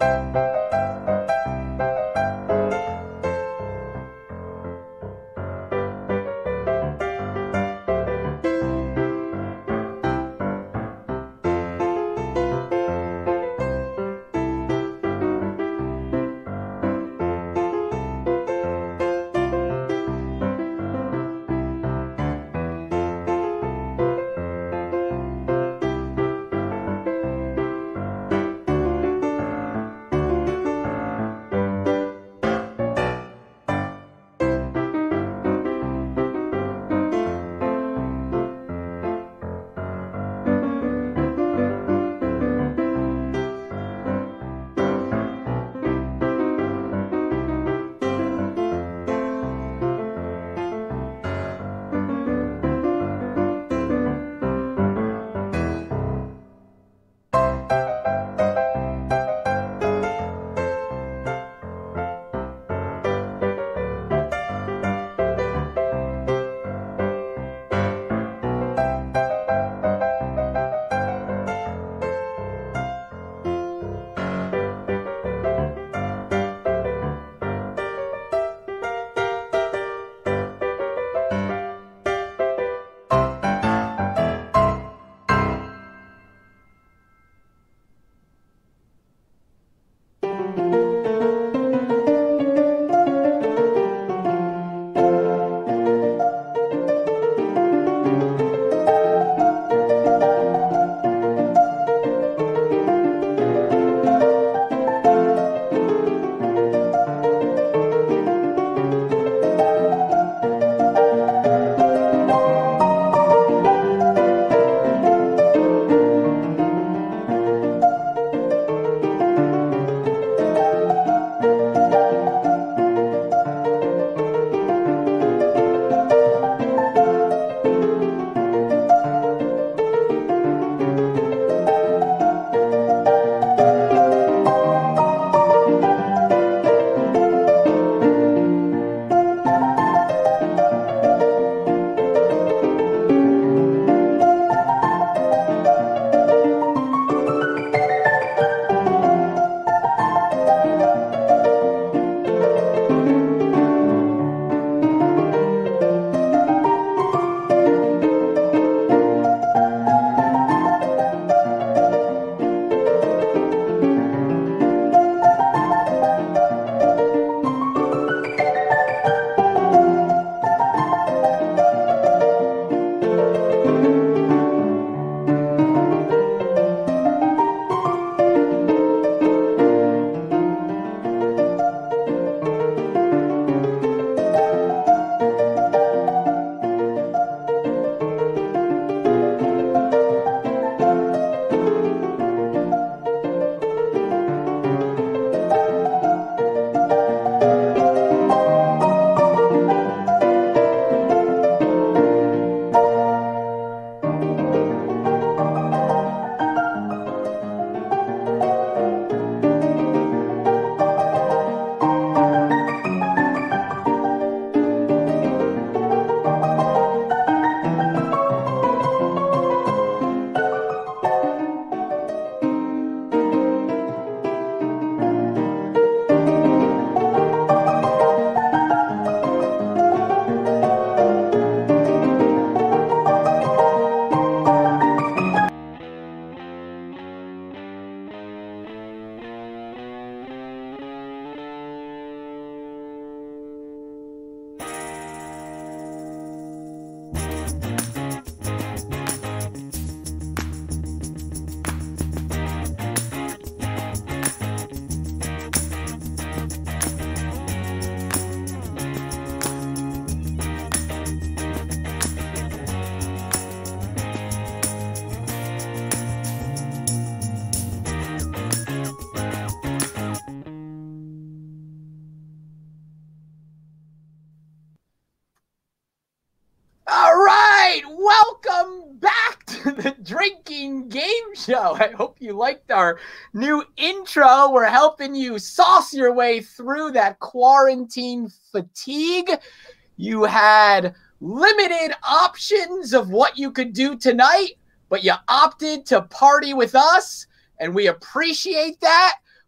the drinking game show. I hope you liked our new intro. We're helping you sauce your way through that quarantine fatigue. You had limited options of what you could do tonight, but you opted to party with us, and we appreciate that.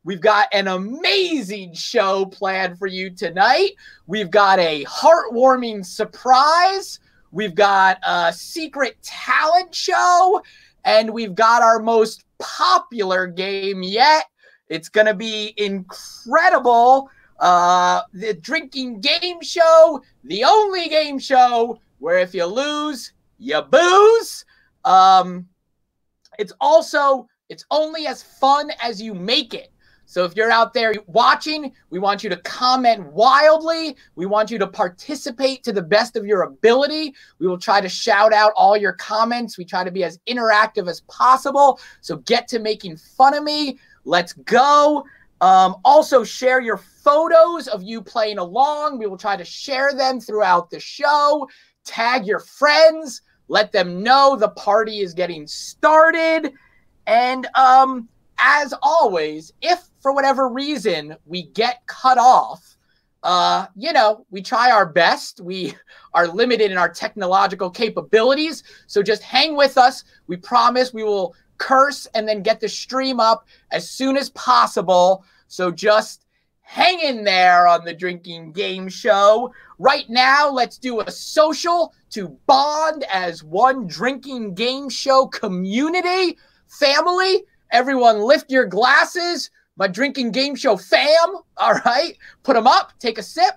We've got an amazing show planned for you tonight. We've got a heartwarming surprise. We've got a secret talent show. And we've got our most popular game yet. It's going to be incredible. The drinking game show, the only game show where if you lose, you booze. It's only as fun as you make it. So if you're out there watching, we want you to comment wildly. We want you to participate to the best of your ability. We will try to shout out all your comments. We try to be as interactive as possible. So get to making fun of me. Let's go. Also share your photos of you playing along. We will try to share them throughout the show. Tag your friends. Let them know the party is getting started. And as always, if for whatever reason we get cut off, we try our best. We are limited in our technological capabilities. So just hang with us. We promise we will curse and then get the stream up as soon as possible. So just hang in there on the drinking game show. Right now, let's do a social to bond as one drinking game show community, family. Everyone lift your glasses. My drinking game show fam. All right. Put them up. Take a sip.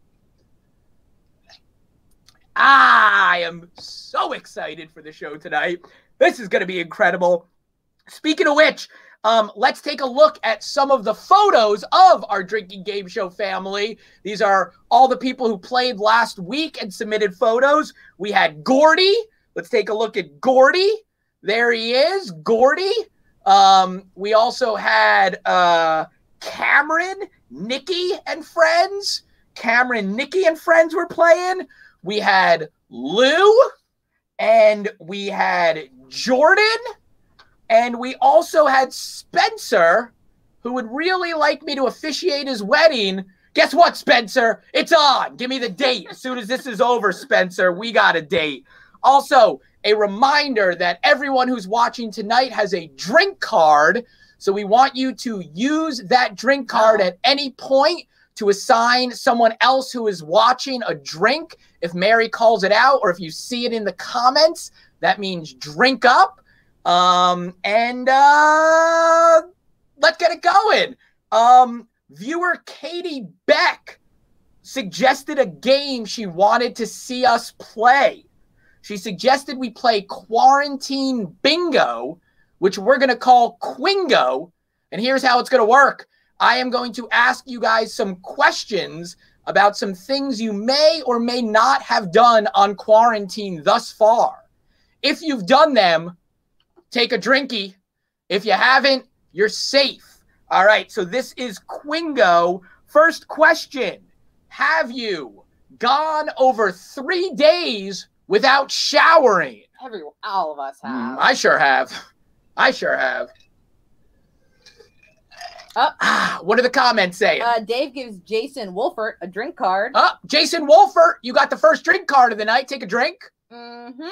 I am so excited for the show tonight. This is going to be incredible. Speaking of which, let's take a look at some of the photos of our drinking game show family. These are all the people who played last week and submitted photos. We had Gordy. Let's take a look at Gordy. There he is, Gordy. We also had Cameron, Nikki, and friends. Cameron, Nikki, and friends were playing. We had Lou, and we had Jordan, and we also had Spencer, who would really like me to officiate his wedding. Guess what, Spencer? It's on. Give me the date. As soon as this is over, Spencer, we got a date. Also, a reminder that everyone who's watching tonight has a drink card. So we want you to use that drink card at any point to assign someone else who is watching a drink. If Mary calls it out or if you see it in the comments, that means drink up. Let's get it going. Viewer Katie Beck suggested a game she wanted to see us play. She suggested we play Quarantine Bingo, which we're going to call Quingo. And here's how it's going to work. I am going to ask you guys some questions about some things you may or may not have done on quarantine thus far. If you've done them, take a drinky. If you haven't, you're safe. All right, so this is Quingo. First question. Have you gone over 3 days without showering? All of us have. I sure have. I sure have. What are the comments saying? Dave gives Jason Wolfert a drink card. Jason Wolfert, you got the first drink card of the night. Take a drink. Mm-hmm.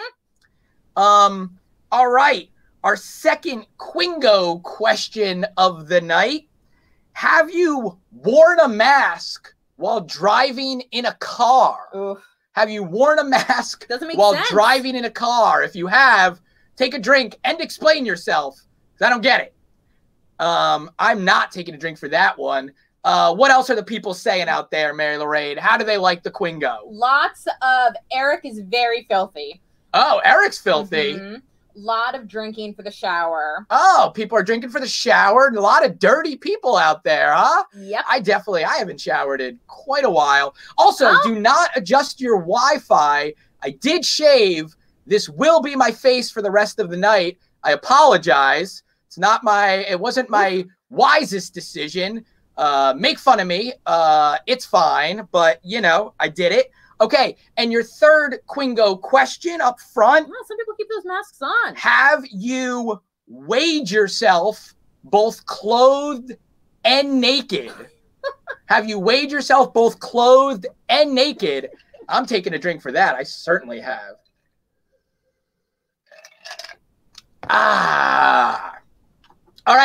All right. Our second Quingo question of the night. Have you worn a mask while driving in a car? Oof. Have you worn a mask while driving in a car? If you have, take a drink and explain yourself, because I don't get it. I'm not taking a drink for that one. What else are the people saying out there, Mary Lorraine? How do they like the Quingo? Lots of Eric is very filthy. Oh, Eric's filthy. Mm-hmm. Lot of drinking for the shower. Oh, people are drinking for the shower. A lot of dirty people out there, huh? Yep. I haven't showered in quite a while. Also, do not adjust your Wi-Fi. I did shave. This will be my face for the rest of the night. I apologize. It wasn't my wisest decision. Make fun of me. It's fine, but I did it. Okay, and your third Quingo question up front. Well, some people keep those masks on. Have you weighed yourself both clothed and naked? Have you weighed yourself both clothed and naked? I'm taking a drink for that. I certainly have. All right.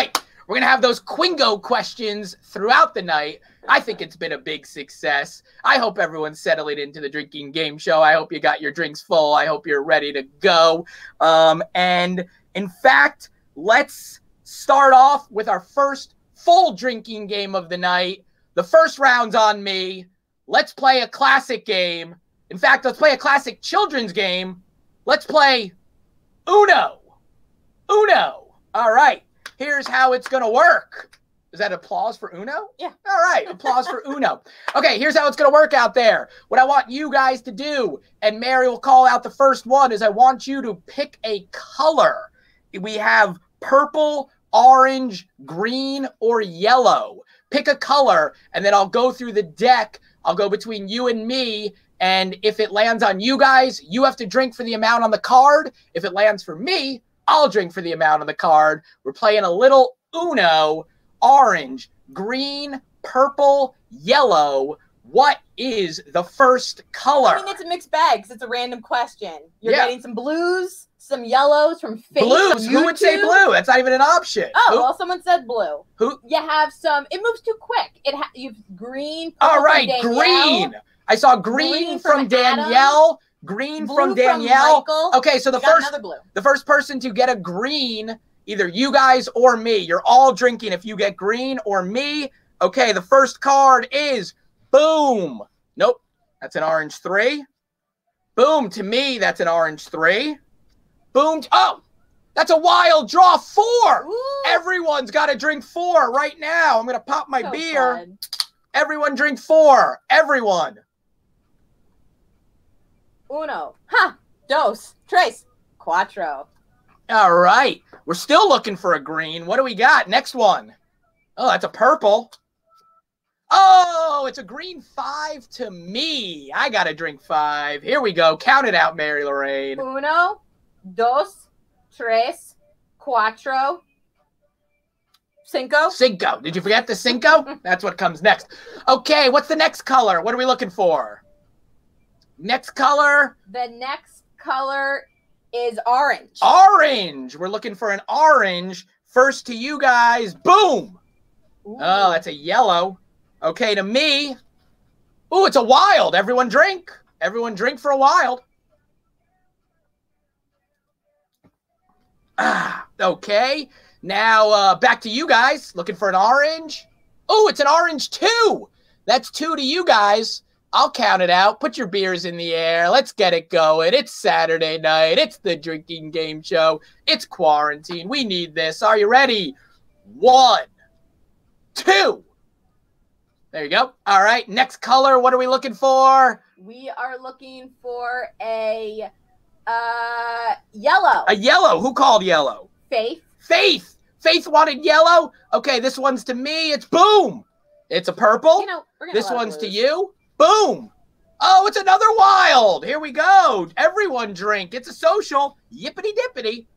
We're going to have those Quingo questions throughout the night. I think it's been a big success. I hope everyone's settling into the drinking game show. I hope you got your drinks full. I hope you're ready to go. And in fact, let's start off with our first full drinking game of the night. The first round's on me. Let's play a classic game. In fact, let's play a classic children's game. Let's play Uno. Uno. All right. Here's how it's going to work. Is that applause for Uno? Yeah. All right. Applause for Uno. Okay, here's how it's going to work out there. What I want you guys to do, and Mary will call out the first one, is I want you to pick a color. We have purple, orange, green, or yellow. Pick a color, and then I'll go through the deck. I'll go between you and me, and if it lands on you guys, you have to drink for the amount on the card. If it lands for me, I'll drink for the amount on the card. We're playing a little Uno. Orange, green, purple, yellow. What is the first color? I mean, it's a mixed bag because it's a random question. You're getting some blues, some yellows from Facebook. Blues? Who would say blue? That's not even an option. Oh, Who? well, someone said blue. Who? You have some. It moves too quick. You've green. All right, green. I saw green from Danielle. Green from Danielle. Okay, so the first person to get a green, either you guys or me. You're all drinking if you get green or me. Okay, the first card is boom. Nope, that's an orange 3. Boom, to me, that's an orange 3. Boom. Oh, that's a wild draw 4. Ooh. Everyone's got to drink 4 right now. I'm going to pop my beer. Fun. Everyone drink 4. Everyone. Uno. Dos. Tres. Cuatro. All right. We're still looking for a green. What do we got? Next one. Oh, that's a purple. Oh, it's a green 5 to me. I got to drink 5. Here we go. Count it out, Mary Lorraine. Uno, dos, tres, cuatro, cinco. Cinco. Did you forget the cinco? That's what comes next. Okay, what's the next color? What are we looking for? Next color. The next color is orange. Orange. We're looking for an orange. First to you guys. Boom. Ooh. Oh, that's a yellow. Okay, to me. Ooh, it's a wild. Everyone drink. Everyone drink for a wild. Okay. Now, back to you guys. Looking for an orange. Oh, it's an orange 2. That's 2 to you guys. I'll count it out. Put your beers in the air. Let's get it going. It's Saturday night. It's the drinking game show. It's quarantine. We need this. Are you ready? 1, 2. There you go. All right. Next color. What are we looking for? We are looking for a yellow. A yellow. Who called yellow? Faith. Faith. Faith wanted yellow. Okay, this one's to me. It's boom. It's a purple. This one's to you. Boom. Oh, it's another wild. Here we go. Everyone drink. It's a social. Yippity dippity.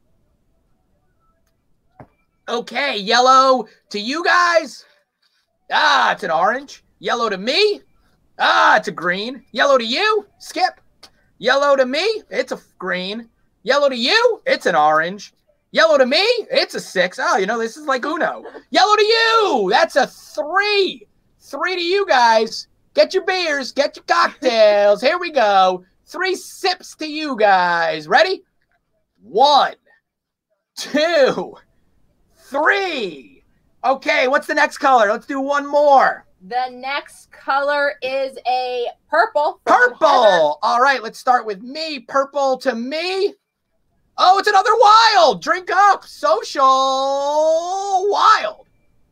Okay, yellow to you guys. Ah, it's an orange. Yellow to me. Ah, it's a green. Yellow to you. Skip. Yellow to me. It's a green. Yellow to you. It's an orange. Yellow to me. It's a 6. Oh, you know, this is like Uno. Yellow to you. That's a 3. 3 to you guys. Get your beers. Get your cocktails. Here we go. 3 sips to you guys. Ready? 1, 2, 3. Okay, what's the next color? Let's do one more. The next color is a purple. Purple. All right, let's start with me. Purple to me. Oh, it's another wild. Drink up. Social wild.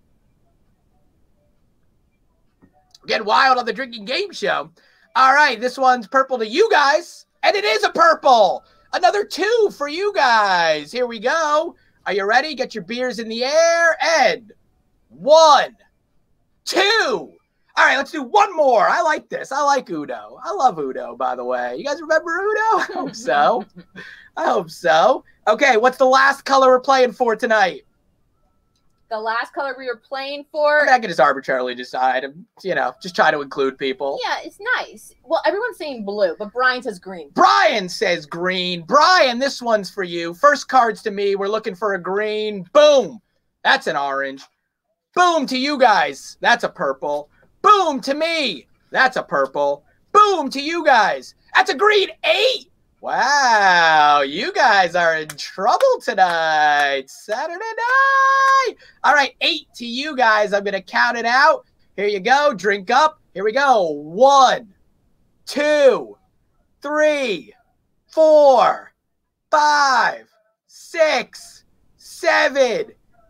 Get wild on the drinking game show. All right, this one's purple to you guys. And it is a purple. Another 2 for you guys. Here we go. Are you ready? Get your beers in the air. And 1, 2. All right, let's do one more. I like this. I like Uno. I love Uno, by the way. You guys remember Uno? I hope so. I hope so. Okay, what's the last color we're playing for tonight? The last color we were playing for. I can just arbitrarily decide and, you know, just try to include people. Yeah, it's nice. Well, everyone's saying blue, but Brian says green. Brian says green. Brian, this one's for you. First cards to me. We're looking for a green. Boom. That's an orange. Boom to you guys. That's a purple. Boom to me. That's a purple. Boom to you guys. That's a green. 8. Wow, you guys are in trouble tonight. Saturday night. All right, 8 to you guys. I'm going to count it out. Here you go. Drink up. Here we go. 1, 2, 3, 4, 5, 6, 7,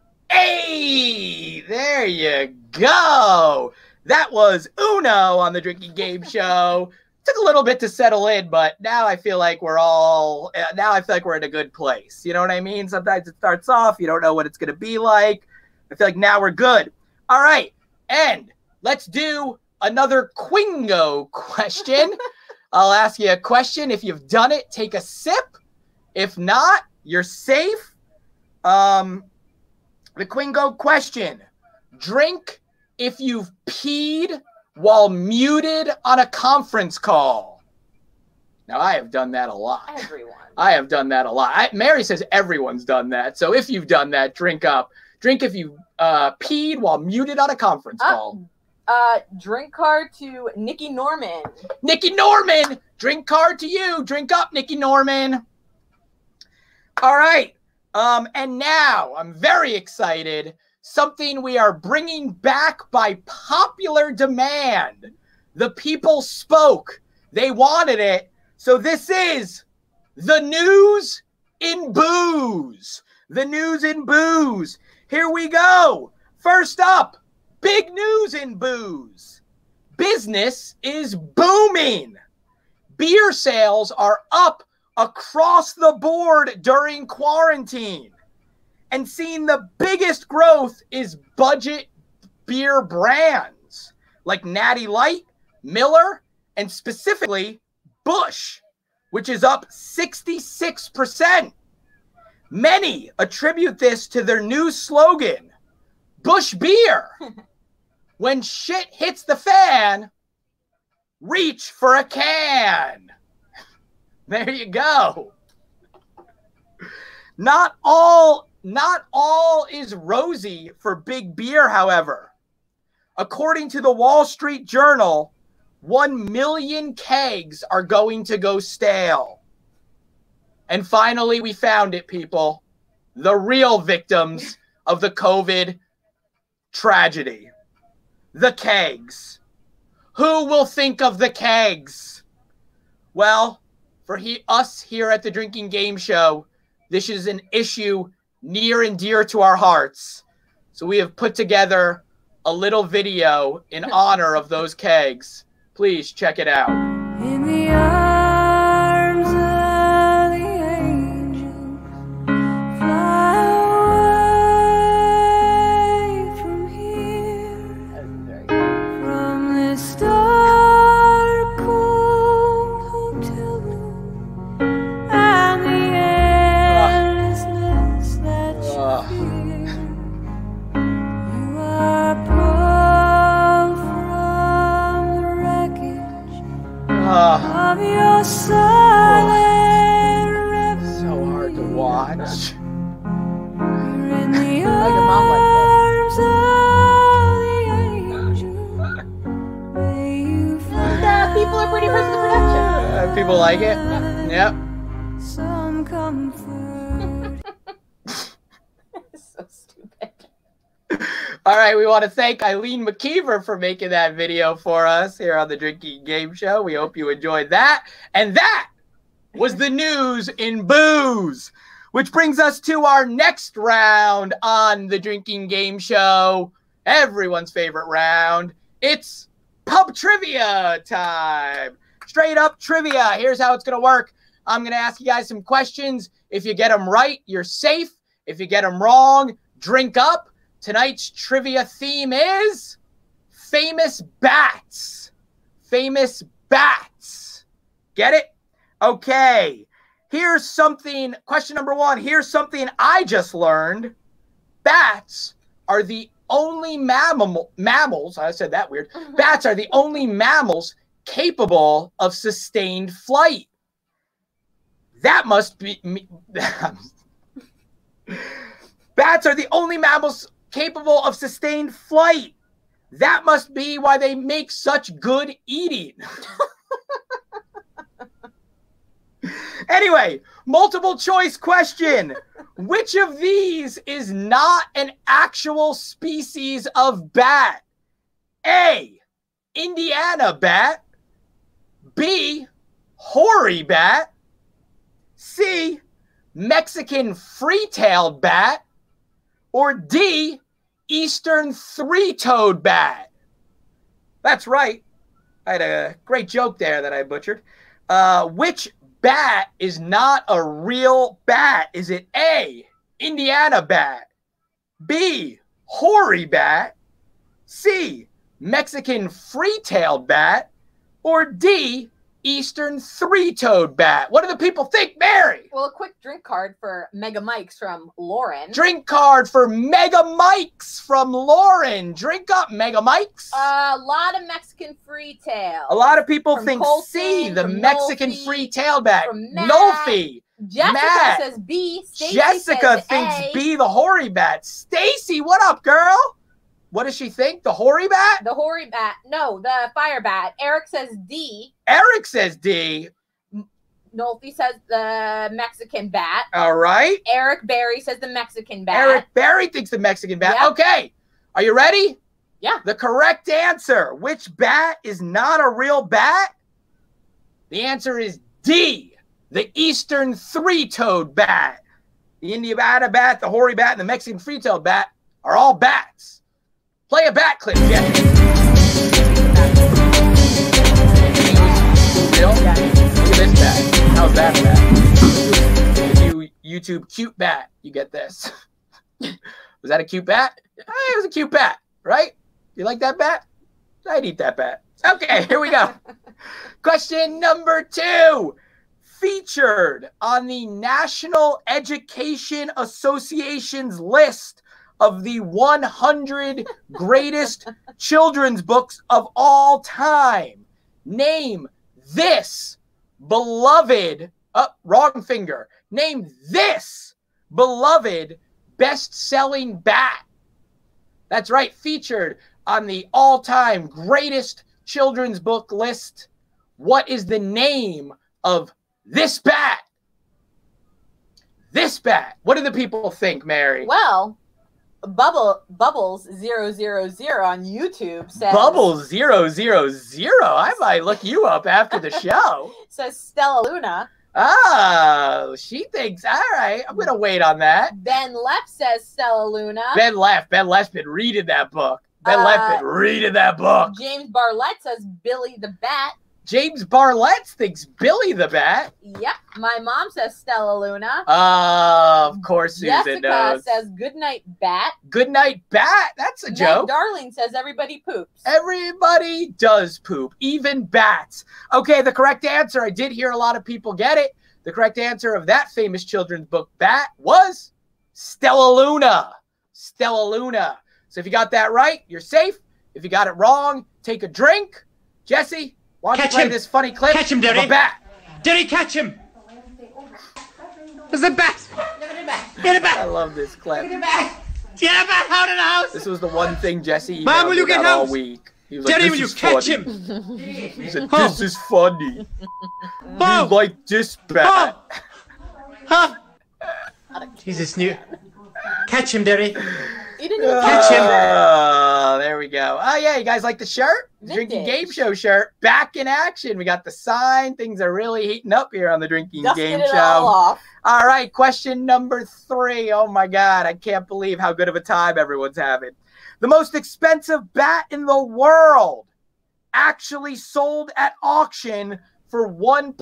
8. There you go. That was Uno on the Drinking Game Show. Took a little bit to settle in, but now I feel like we're in a good place. You know what I mean? Sometimes it starts off, you don't know what it's going to be like. I feel like now we're good. All right. And let's do another Quingo question. I'll ask you a question. If you've done it, take a sip. If not, you're safe. The Quingo question. Drink if you've peed while muted on a conference call. Now, I have done that a lot. Everyone. I have done that a lot. Mary says everyone's done that. So if you've done that, drink up. Drink if you peed while muted on a conference call. Drink card to Nikki Norman. Nikki Norman! Drink card to you. Drink up, Nikki Norman. All right. And now I'm very excited. Something we are bringing back by popular demand. The people spoke. They wanted it. So this is the news in booze. The news in booze. Here we go. First up, big news in booze. Business is booming. Beer sales are up across the board during quarantine. And seeing the biggest growth is budget beer brands like Natty Light, Miller, and specifically Busch, which is up 66%. Many attribute this to their new slogan, Busch Beer. When shit hits the fan, reach for a can. There you go. Not all is rosy for big beer, however. According to the Wall Street Journal, 1 million kegs are going to go stale. And finally, we found it, people. The real victims of the COVID tragedy. The kegs. Who will think of the kegs? Well, for us here at the Drinking Game Show, this is an issue near and dear to our hearts. So we have put together a little video in honor of those kegs. Please check it out. In the arms of the angels, fly away from here, from this dark, cold hotel room, and the endlessness that you fear. You are pulled from the wreckage of your silent reverie. So hard to watch. You're in the Like a mom like arms of the angel. May you find People are pretty impressed with the production. People like it? Yep. some comfort. So stupid. All right, we want to thank Eileen McKeever for making that video for us here on the Drinking Game Show. We hope you enjoyed that. And that was the news in booze, which brings us to our next round on the Drinking Game Show. Everyone's favorite round. It's pub trivia time. Straight up trivia. Here's how it's going to work. I'm going to ask you guys some questions. If you get them right, you're safe. If you get them wrong, drink up. Tonight's trivia theme is famous bats. Famous bats. Get it? Okay. Here's something, question number 1. Here's something I just learned. Bats are the only mammals, I said that weird. Bats are the only mammals capable of sustained flight. That must be Bats are the only mammals capable of sustained flight. That must be why they make such good eating. Anyway, multiple choice question. Which of these is not an actual species of bat? A, Indiana bat. B, hoary bat. C, Mexican free-tailed bat. Or D, eastern three-toed bat. That's right. I had a great joke there that I butchered. Which bat is not a real bat? Is it A, Indiana bat, B, hoary bat, C, Mexican free-tailed bat, or D, eastern three-toed bat? What do the people think, Mary? Well, a quick drink card for Mega Mike's from Lauren. Drink card for Mega Mike's from Lauren. Drink up, Mega Mike's. A lot of Mexican free-tail. A lot of people From think Colton, C, the from Mexican Nolfi, free-tailed bat. from Matt. Nolfi. Jessica Matt. says B. Stacy Jessica says thinks A. B, the hoary bat. Stacy, what up, girl? What does she think? The hoary bat? The hoary bat. No, the fire bat. Eric says D. Eric says D. Nolfi says the Mexican bat. All right. Eric Barry says the Mexican bat. Eric Barry thinks the Mexican bat. Yep. Okay. Are you ready? Yeah. The correct answer. Which bat is not a real bat? The answer is D, the eastern three-toed bat. The Indiana bat, the hoary bat, and the Mexican free-tailed bat are all bats. Play a bat clip, Jesse. Look at this bat. How's that bat? If you YouTube cute bat, you get this. Was that a cute bat? It was a cute bat, right? You like that bat? I'd eat that bat. Okay, here we go. Question number 2. Featured on the National Education Association's list of the 100 greatest children's books of all time. Name this beloved, wrong finger. Name this beloved best-selling bat. That's right, featured on the all-time greatest children's book list. What is the name of this bat? This bat. What do the people think, Mary? Well, Bubbles 000 on YouTube says Bubbles 000. I might look you up after the show. says Stella Luna. Oh, she thinks, all right, I'm going to wait on that. Ben Leff says Stella Luna. Ben Left's been reading that book. Ben Leff been reading that book. James Barlett says Billy the Bat. James Barlett thinks Billy the Bat. Yep. My mom says Stella Luna. Of course Susan knows. Jessica says Goodnight Bat. Goodnight Bat. That's a joke. Darling says everybody poops. Everybody does poop, even bats. Okay, the correct answer, I did hear a lot of people get it. The correct answer of that famous children's book bat was Stella Luna. Stella Luna. So if you got that right, you're safe. If you got it wrong, take a drink. Jesse, why don't you play this funny clip? Catch him, Derry. Of a bat. Derry, catch him. There's a bat. Get a bat. I love this clip. Get a bat out of the house. This was the one thing Jesse Mom, will you get all out? week. He was like, Derry, this will you is catch funny. him? He said, this is funny. Oh. You like this bat. Huh? Jesus, new. Catch him, Derry. You didn't even Catch him. There we go. Oh, yeah. You guys like the shirt? The Drinking Game Show shirt. Back in action. We got the sign. Things are really heating up here on the Drinking Game Show. All right. Question number 3. Oh, my God. I can't believe how good of a time everyone's having. The most expensive bat in the world actually sold at auction for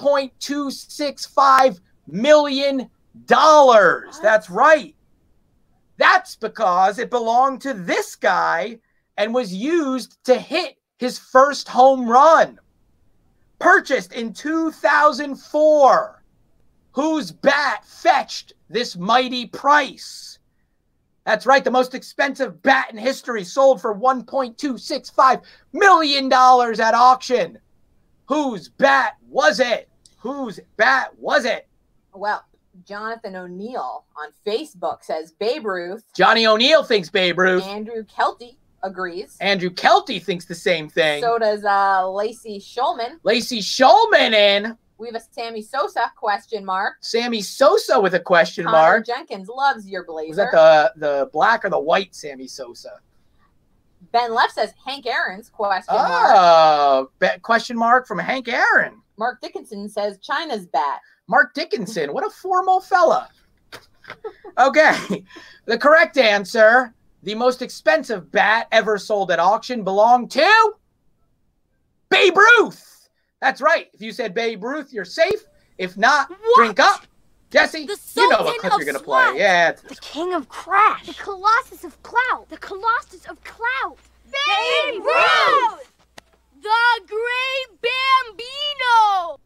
$1.265 million. That's right. That's because it belonged to this guy and was used to hit his first home run. Purchased in 2004. Whose bat fetched this mighty price? That's right, the most expensive bat in history sold for $1.265 million at auction. Whose bat was it? Whose bat was it? Well, Jonathan O'Neill on Facebook says Babe Ruth. Johnny O'Neill thinks Babe Ruth. Andrew Kelty agrees. Andrew Kelty thinks the same thing. So does Lacey Schulman. Lacey Schulman in. We have a Sammy Sosa question mark. Sammy Sosa with a question Connor mark. Jenkins loves your blazer. Was that the black or the white Sammy Sosa? Ben Leff says Hank Aaron's question mark. Oh, question mark from Hank Aaron. Mark Dickinson says China's bat. Mark Dickinson, what a formal fella. Okay, the correct answer, the most expensive bat ever sold at auction belonged to Babe Ruth. That's right. If you said Babe Ruth, you're safe. If not, drink up. Jesse, you know what clip you're going to play. Yeah. The king of crash. The colossus of clout. The colossus of clout. Babe Ruth! The great Bambino!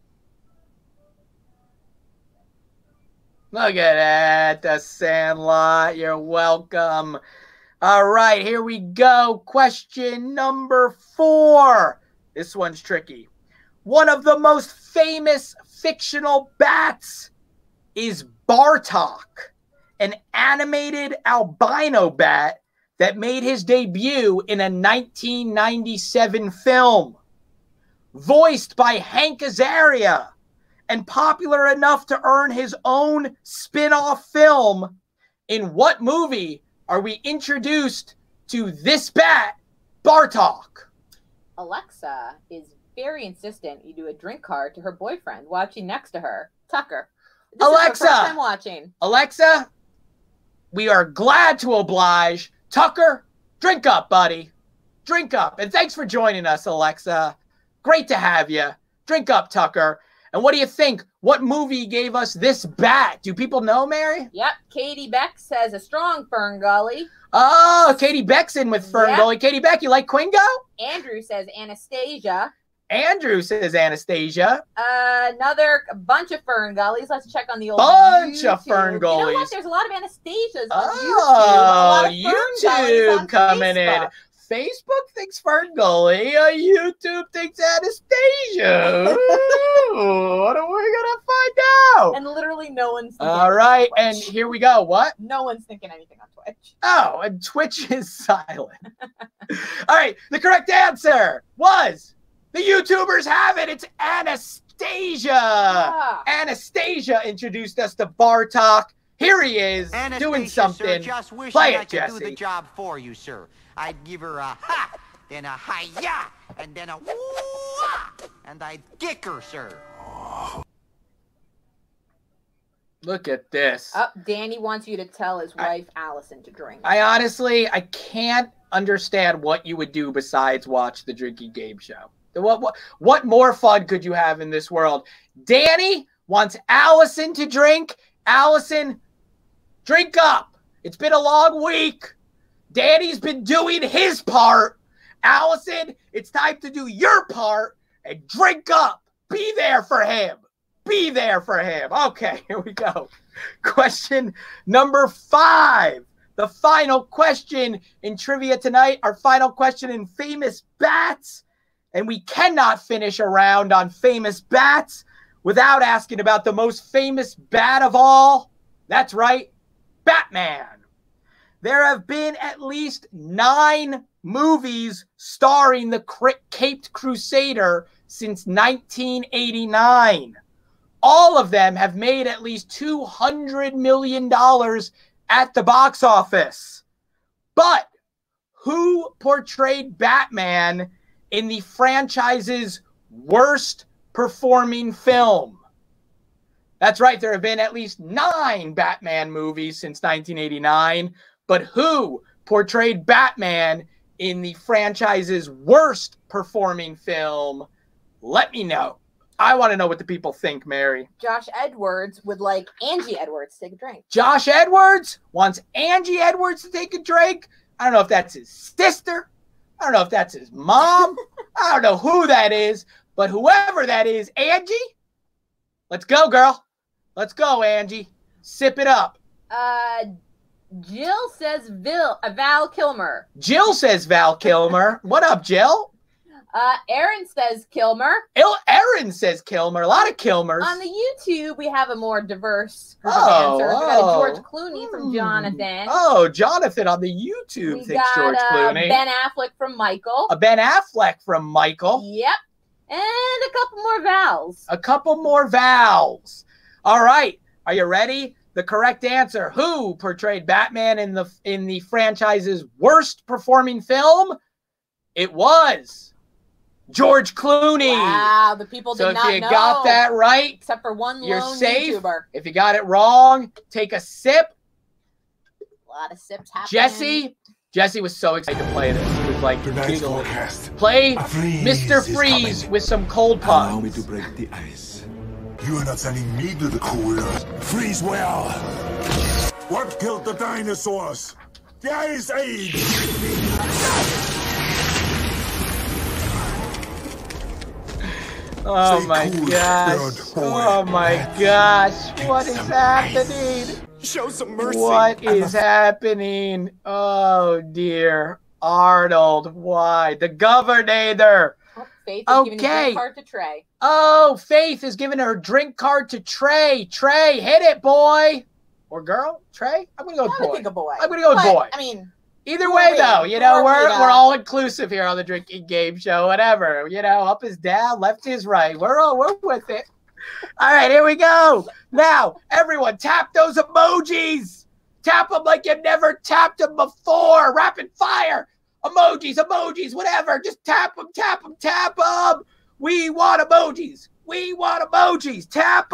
Look at that, the Sandlot. You're welcome. All right, here we go. Question number 4. This one's tricky. One of the most famous fictional bats is Bartok, an animated albino bat that made his debut in a 1997 film. Voiced by Hank Azaria and popular enough to earn his own spin-off film, in what movie are we introduced to this bat, Bartok? Alexa is very insistent you do a drink card to her boyfriend watching next to her, Tucker. This Alexa! is her first time watching. Alexa, we are glad to oblige. Tucker, drink up, buddy. Drink up. And thanks for joining us, Alexa. Great to have you. Drink up, Tucker. And what do you think? What movie gave us this bat? Do people know, Mary? Yep. Katie Beck says a strong Fern Gully. Oh, Katie Beck's in with Fern Yep. Gully. Katie Beck, you like Quingo? Andrew says Anastasia. Andrew says Anastasia. Another bunch of Fern Gullies. Let's check on the old Bunch of YouTube. Fern You know Gullies. what? There's a lot of Anastasias on YouTube. A Oh, lot of Fern Gullies YouTube on coming Facebook. in. Facebook thinks Fern Gully. YouTube thinks Anastasia. Ooh, what are we going to find out? And literally no one's thinking All right, anything on and Twitch. here we go. What? No one's thinking anything on Twitch. Oh, and Twitch is silent. All right, the correct answer was, the YouTubers have it. It's Anastasia. Ah. Anastasia introduced us to Bartok. Here he is, Anastasia, doing something. Sir, just wishing Play I it, could do the Jesse. job for you, sir. I'd give her a ha, then a hi-ya, and then a woo-ah, and I'd kick her, sir. Look at this. Oh, Danny wants you to tell his wife Allison to drink. I can't understand what you would do besides watch the drinking game show. What more fun could you have in this world? Danny wants Allison to drink. Allison, drink up. It's been a long week. Danny's been doing his part. Allison, it's time to do your part and drink up. Be there for him. Be there for him. Okay, here we go. Question number 5. The final question in trivia tonight. Our final question in famous bats. And we cannot finish a round on famous bats without asking about the most famous bat of all. That's right, Batman. There have been at least 9 movies starring the Caped Crusader since 1989. All of them have made at least $200 million at the box office. But who portrayed Batman in the franchise's worst performing film? That's right, there have been at least 9 Batman movies since 1989. But who portrayed Batman in the franchise's worst performing film? Let me know. I want to know what the people think, Mary. Josh Edwards would like Angie Edwards to take a drink. Josh Edwards wants Angie Edwards to take a drink. I don't know if that's his sister. I don't know if that's his mom. I don't know who that is. But whoever that is, Angie, let's go, girl. Let's go, Angie. Sip it up. Jill says Val Kilmer. Jill says Val Kilmer. What up, Jill? Aaron says Kilmer. Aaron says Kilmer. A lot of Kilmers. On the YouTube, we have a more diverse group of answers. We got a George Clooney from Jonathan. Oh, Jonathan on the YouTube we thinks got, George Clooney. Ben Affleck from Michael. A Ben Affleck from Michael. Yep. And a couple more vowels. A couple more vowels. All right. Are you ready? The correct answer. Who portrayed Batman in the franchise's worst performing film? It was George Clooney. Wow, the people did not know. So if you got that right, except for one you're lone safe. YouTuber. If you got it wrong, take a sip. A lot of sips happening. Jesse was so excited to play this. He was like, Tonight's giggling. forecast. Play Freeze Mr. is Freeze coming. with some cold puns. Allow me to break the ice. You are not sending me to the cooler. Freeze well. What killed the dinosaurs? The Ice Age. Oh Stay my cool, gosh. bird boy. Oh my gosh. What is happening? Show some mercy. What is happening? Oh dear. Arnold, why? The governor. Oh, Faith is giving a drink card to Trey. Oh, Faith is giving her drink card to Trey. Trey, hit it, boy. Or girl? Trey? I'm going to go with boy. Think a boy. I'm going to go with boy. I mean, either way, though, you know, Whoever we we're got. all inclusive here on the drinking game show. Whatever, you know, up is down, left is right. We're with it. All right, here we go. Now, everyone, tap those emojis. Tap them like you've never tapped them before. Rapid fire. Emojis, whatever. Just tap them. We want emojis. Tap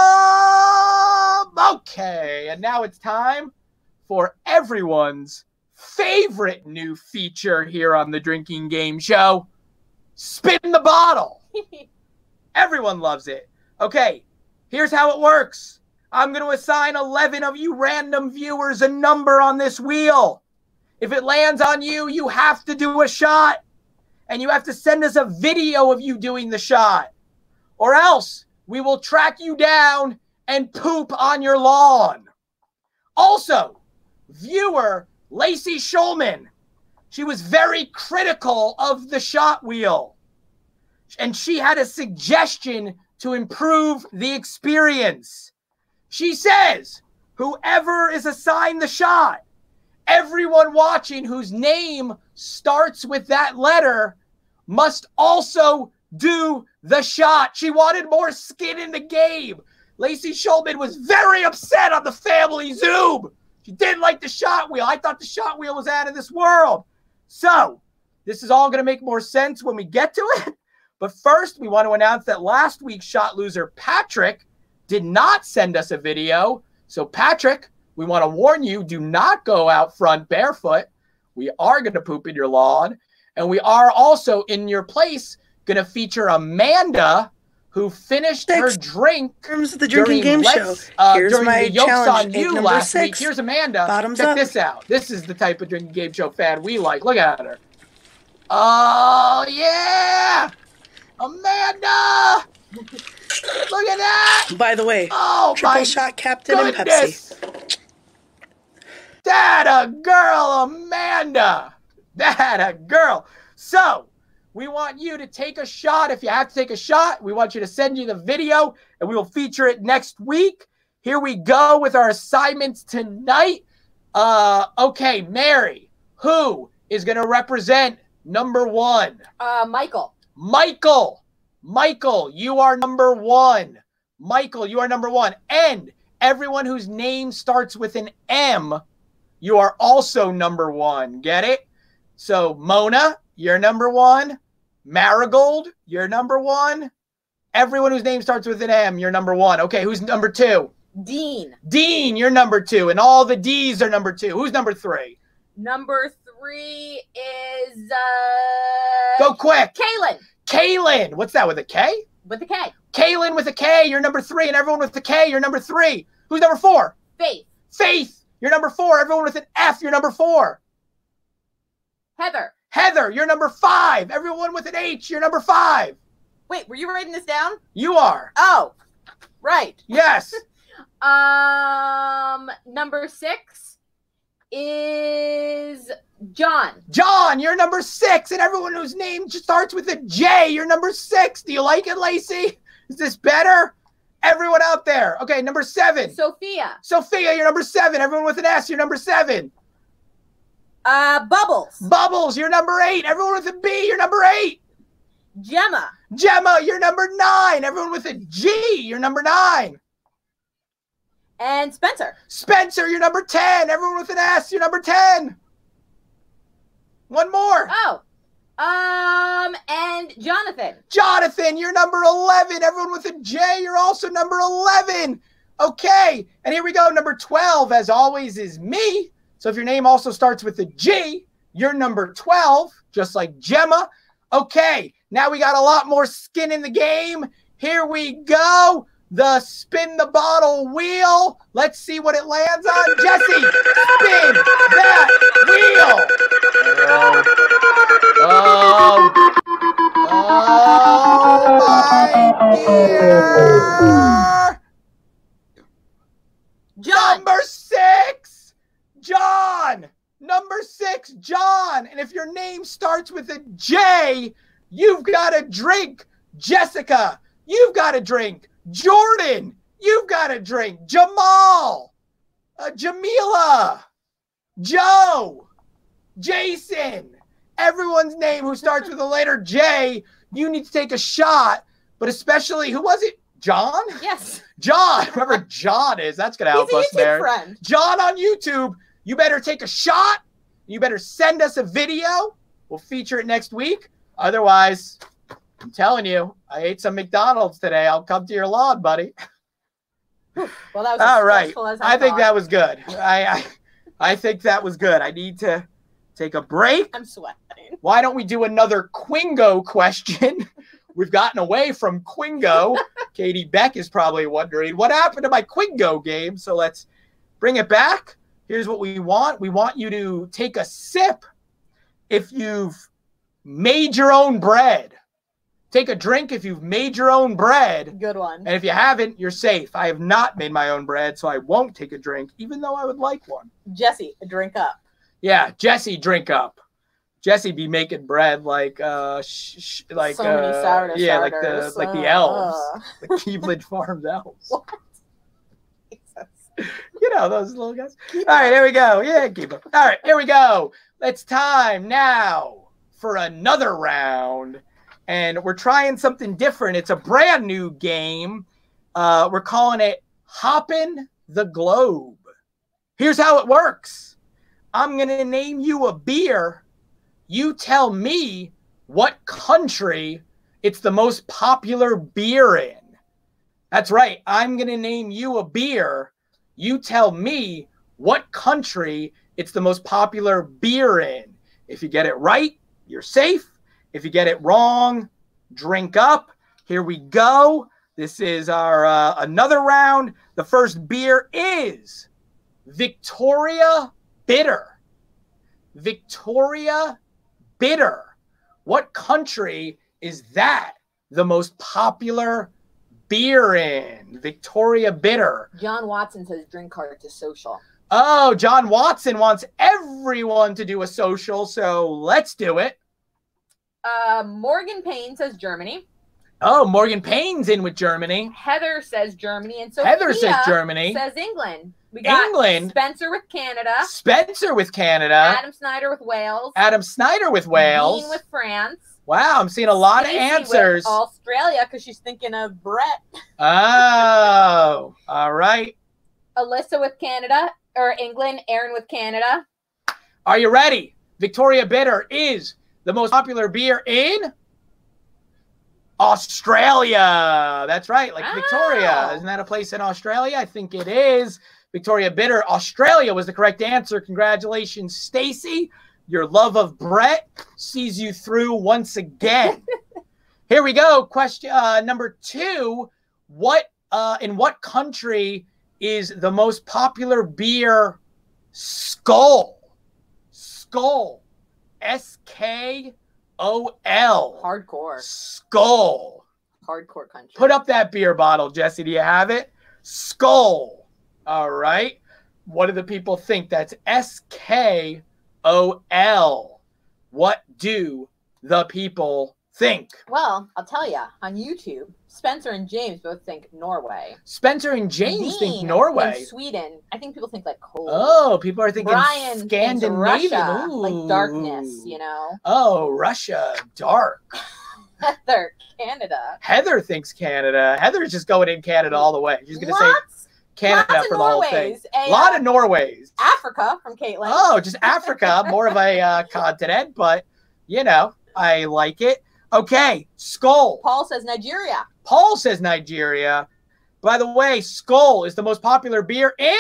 them. Okay, and now it's time for everyone's favorite new feature here on the Drinking Game Show. Spin the bottle. Everyone loves it. Okay, here's how it works. I'm going to assign 11 of you random viewers a number on this wheel. If it lands on you, you have to do a shot. And you have to send us a video of you doing the shot. Or else we will track you down and poop on your lawn. Also, viewer Lacey Schulman, she was very critical of the shot wheel. And she had a suggestion to improve the experience. She says, whoever is assigned the shot, everyone watching whose name starts with that letter must also do the shot. She wanted more skin in the game. Lacey Schulman was very upset on the family Zoom. She didn't like the shot wheel. I thought the shot wheel was out of this world. So, this is all going to make more sense when we get to it. But first, we want to announce that last week's shot loser, Patrick, did not send us a video. So, Patrick, we want to warn you, do not go out front barefoot. We are going to poop in your lawn. And we are also, in your place, going to feature Amanda, who finished her drink terms of the drinking game show. Here's during my the Yolks challenge, on You number last 6. week. Here's Amanda. Bottoms Check up. this out. This is the type of drinking game show fan we like. Look at her. Oh, yeah. Amanda. Look at that. By the way, Oh, triple my shot captain and goodness. Pepsi. That a girl, Amanda. That a girl. So, we want you to take a shot. If you have to take a shot, we want you to send you the video, and we will feature it next week. Here we go with our assignments tonight. Okay, Mary, who is going to represent number 1? Michael. Michael, you are number 1. Michael, you are number 1. And everyone whose name starts with an M, you are also number 1. Get it? So, Mona, you're number 1. Marigold, you're number 1. Everyone whose name starts with an M, you're number 1. Okay, who's number 2? Dean. Dean, you're number 2. And all the D's are number 2. Who's number 3? Number 3 is Go quick. Kaylin. What's that, with a K? With a K. Kaylin with a K, you're number 3. And everyone with a K, you're number 3. Who's number 4? Faith, you're number 4. Everyone with an F, you're number 4. Heather, you're number 5. Everyone with an H, you're number 5. Wait, were you writing this down? You are. Oh, right. Yes. Number 6 is John. John, you're number 6. And everyone whose name starts with a J, you're number 6. Do you like it, Lacey? Is this better? Everyone out there. Okay, number 7. Sophia. Sophia, you're number 7. Everyone with an S, you're number 7. Bubbles. Bubbles, you're number 8. Everyone with a B, you're number 8. Gemma. Gemma, you're number 9. Everyone with a G, you're number 9. And Spencer. Spencer, you're number 10. Everyone with an S, you're number 10. One more. Oh. And Jonathan. Jonathan, you're number 11. Everyone with a J, you're also number 11. Okay, and here we go. Number 12, as always, is me. So if your name also starts with a G, you're number 12, just like Gemma. Okay, now we got a lot more skin in the game. Here we go. The spin the bottle wheel. Let's see what it lands on. Jesse, spin that wheel. Oh my dear. John. Number 6, John. Number 6, John. And if your name starts with a J, you've got a drink. Jessica, you've got a drink. Jordan, you've got a drink. Jamal, Jamila, Joe, Jason, everyone's name who starts with the letter J, you need to take a shot. But especially, who was it? John? Yes. John. Whoever John is, that's going to help us there. Friend. John on YouTube, you better take a shot. You better send us a video. We'll feature it next week. Otherwise, I'm telling you, I ate some McDonald's today. I'll come to your lawn, buddy. Well, that was all right. As I think that was good. I think that was good. I need to take a break. I'm sweating. Why don't we do another Quingo question? We've gotten away from Quingo. Katie Beck is probably wondering, what happened to my Quingo game? So let's bring it back. Here's what we want. We want you to take a sip if you've made your own bread. Take a drink if you've made your own bread. Good one. And if you haven't, you're safe. I have not made my own bread, so I won't take a drink, even though I would like one. Jesse, a drink up. Yeah, Jesse, drink up. Jesse be making bread like like so many sourdough yeah, starters. like the elves, the Cleveland Farms elves. What? You know those little guys. All right, here we go. Yeah, keep up. All right, here we go. It's time now for another round. And we're trying something different. It's a brand new game. We're calling it Hoppin' the Globe. Here's how it works. I'm going to name you a beer. You tell me what country it's the most popular beer in. That's right. I'm going to name you a beer. You tell me what country it's the most popular beer in. If you get it right, you're safe. If you get it wrong, drink up. Here we go. This is our another round. The first beer is Victoria Bitter. Victoria Bitter. What country is that the most popular beer in? Victoria Bitter. John Watson says drink hard to social. Oh, John Watson wants everyone to do a social, so let's do it. Morgan Payne says Germany. Oh, Morgan Payne's in with Germany. Heather says Germany. And Sophia Heather says Germany. Says England. We got England. Spencer with Canada. Spencer with Canada. Adam Snyder with Wales. Adam Snyder with Wales. Dean with France. Wow, I'm seeing a lot Stacey of answers. With Australia, because she's thinking of Brett. Oh, all right. Alyssa with Canada, or England. Aaron with Canada. Are you ready? Victoria Bitter is the most popular beer in Australia. That's right, like Victoria. Isn't that a place in Australia? I think it is. Victoria Bitter, Australia was the correct answer. Congratulations, Stacy. Your love of Brett sees you through once again. Here we go. Question number 2. In what country is the most popular beer Skol? Skol. S-K-O-L. Hardcore. Skol. Hardcore country. Put up that beer bottle, Jesse. Do you have it? Skol. All right. What do the people think? That's S-K-O-L. LOL. What do the people think? Well, I'll tell you. On YouTube, Spencer and James both think Norway. Spencer and James think Dean Norway. thinks Sweden. I think people think like cold. Oh, people are thinking Brian thinks Scandinavian. Russia, Ooh. like darkness, you know. Oh, Russia, dark. Heather, Canada. Heather thinks Canada. Heather's just going in Canada all the way. She's going to say Canada lots for of the whole thing. Norways. A lot of Norways. Africa from Caitlin. Oh, just Africa, more of a continent, but you know, I like it. Okay, Skull. Paul says Nigeria. Paul says Nigeria. By the way, Skull is the most popular beer in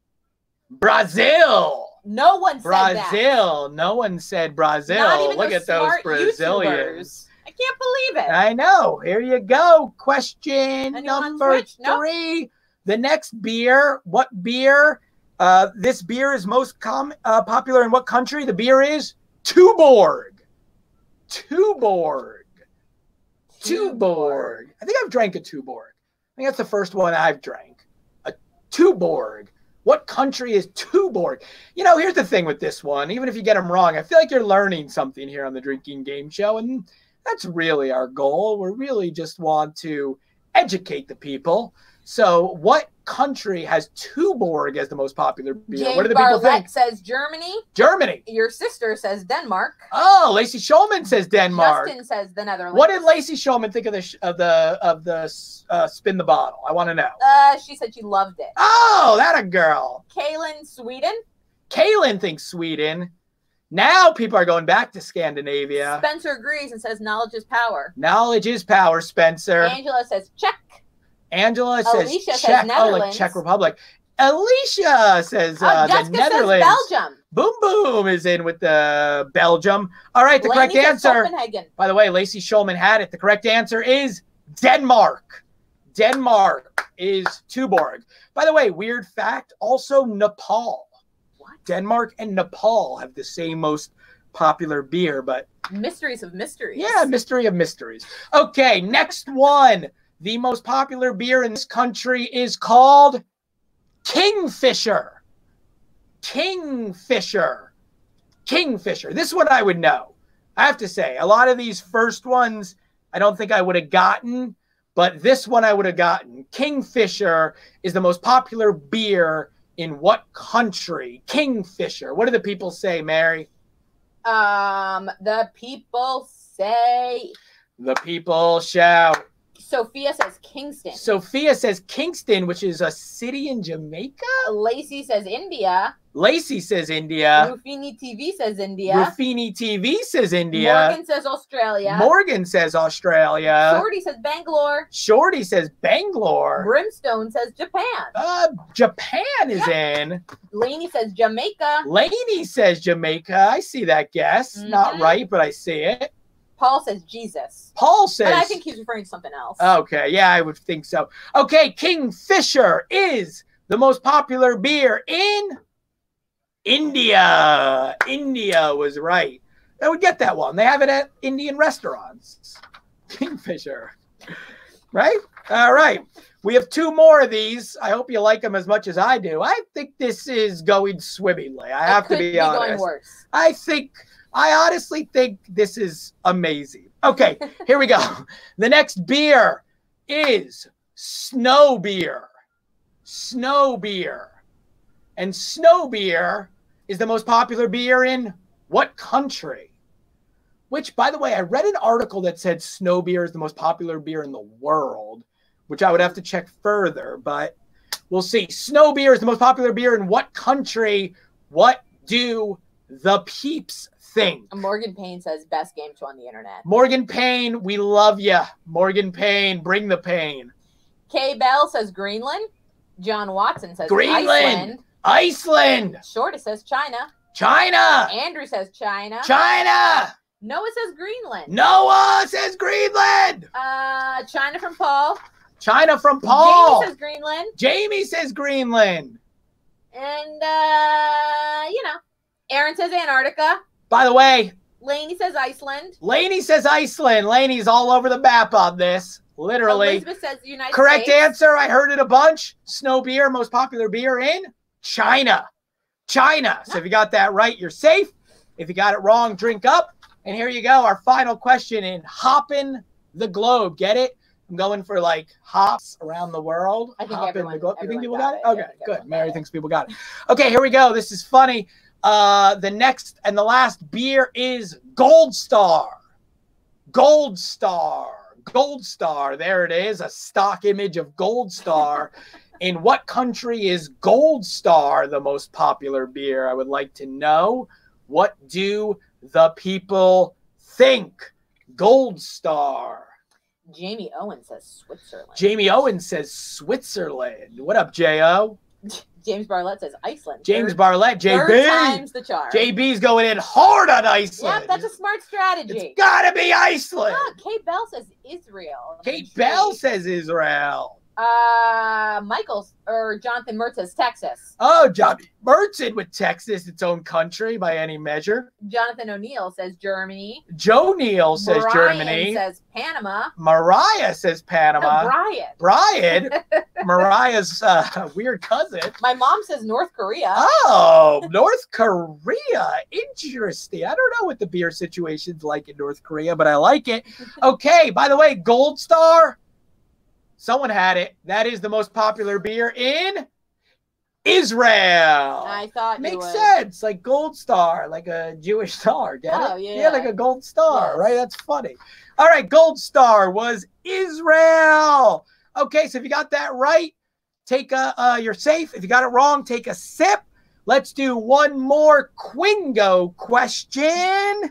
Brazil. No one said that. Brazil. No one said Brazil. Not even Look at those smart Brazilians. YouTubers. I can't believe it. I know. Here you go. Question Anyone number switch? Nope. 3. The next beer. What beer? This beer is most popular in what country? The beer is Tuborg. Tuborg. Tuborg. I think I've drank a Tuborg. I think that's the first one I've drank. A Tuborg. What country is Tuborg? You know, here's the thing with this one. Even if you get them wrong, I feel like you're learning something here on the Drinking Game Show, and that's really our goal. We really just want to educate the people. So what country has Tuborg as the most popular beer? James What do the people think? says Germany. Germany. Your sister says Denmark. Oh, Lacey Shulman says Denmark. Justin says the Netherlands. What did Lacey Shulman think of the spin the bottle? I want to know. She said she loved it. Oh, that a girl. Kaylin, Sweden. Kaylin thinks Sweden. Now people are going back to Scandinavia. Spencer agrees and says knowledge is power. Knowledge is power, Spencer. Angela says Czech. Angela says Alicia Czech. says Oh, like Netherlands. Czech Republic. Alicia says the Jessica Netherlands. says Belgium. Boom Boom is in with the Belgium. All right, the Blaney correct says answer. Copenhagen. By the way, Lacey Shulman had it. The correct answer is Denmark. Denmark is Tuborg. By the way, weird fact, also Nepal. What? Denmark and Nepal have the same most popular beer, but Mysteries of mysteries. yeah, mystery of mysteries. Okay, next one. The most popular beer in this country is called Kingfisher. Kingfisher. Kingfisher. This one I would know. I have to say, a lot of these first ones, I don't think I would have gotten, but this one I would have gotten. Kingfisher is the most popular beer in what country? Kingfisher. What do the people say, Mary? The people say. The people shout. Sophia says Kingston. Sophia says Kingston, which is a city in Jamaica. Lacey says India. Lacey says India. Ruffini TV says India. Ruffini TV says India. Morgan says Australia. Morgan says Australia. Shorty says Bangalore. Shorty says Bangalore. Brimstone says Japan. Japan is in. Lainey says Jamaica. Lainey says Jamaica. I see that guess. Not right, but I see it. Paul says Jesus. Paul says. But I think he's referring to something else. Okay, yeah, I would think so. Okay, Kingfisher is the most popular beer in India. India was right. I would get that one. They have it at Indian restaurants. Kingfisher. Right? All right. We have 2 more of these. I hope you like them as much as I do. I think this is going swimmingly. I have to be honest. Going worse. I honestly think this is amazing. Okay, here we go. The next beer is Snow Beer. Snow Beer. And Snow Beer is the most popular beer in what country? Which, by the way, I read an article that said Snow Beer is the most popular beer in the world, which I would have to check further, but we'll see. Snow Beer is the most popular beer in what country? What do the peeps think? Morgan Payne says best game show on the internet. Morgan Payne, we love you. Morgan Payne, bring the pain. Kay Bell says Greenland. John Watson says Greenland. Iceland. Shorty says China. China. Andrew says China. China. Noah says Greenland. Noah says Greenland. China from Paul. China from Paul. Jamie says Greenland. Jamie says Greenland. And, Aaron says Antarctica. By the way, Lainey says Iceland. Lainey says Iceland. Lainey's all over the map on this. Literally. Elizabeth says the United Correct States. answer. I heard it a bunch. Snow beer, most popular beer in China. China. So if you got that right, you're safe. If you got it wrong, drink up. And here you go. Our final question in Hoppin' the Globe. Get it? I'm going for like hops around the world. I think everyone, you think people got got it? Okay, good. Mary thinks people got it. Okay, here we go. This is funny. The next and the last beer is Gold Star. Gold Star. Gold Star. There it is. A stock image of Gold Star. In what country is Gold Star the most popular beer? I would like to know. What do the people think? Gold Star. Jamie Owen says Switzerland. Jamie Owen says Switzerland. What up, J.O.? James Barlett says Iceland. James Barlett, JB. Third time's the charm. JB's going in hard on Iceland. Yep, that's a smart strategy. It's gotta be Iceland. Oh, Kate Bell says Israel. Kate Bell says Israel. Jonathan Mertz says Texas. Oh, John Mertz with Texas, its own country by any measure. Jonathan O'Neill says Germany. Joe Neal says Brian Germany. Says Panama. Mariah says Panama. Brian. Brian. Mariah's weird cousin. My mom says North Korea. Oh, North Korea. Interesting. I don't know what the beer situation's like in North Korea, but I like it. Okay, by the way, Gold Star. Someone had it. That is the most popular beer in Israel. I thought makes sense. Like Gold Star, like a Jewish star. Get it? Yeah. Yeah, like a gold star, yes. Right? That's funny. All right, Gold Star was Israel. Okay, so if you got that right, take you're safe. If you got it wrong, take a sip. Let's do one more Quingo question.